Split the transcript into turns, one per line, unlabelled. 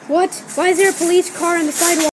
What? Why is there a police car on the sidewalk?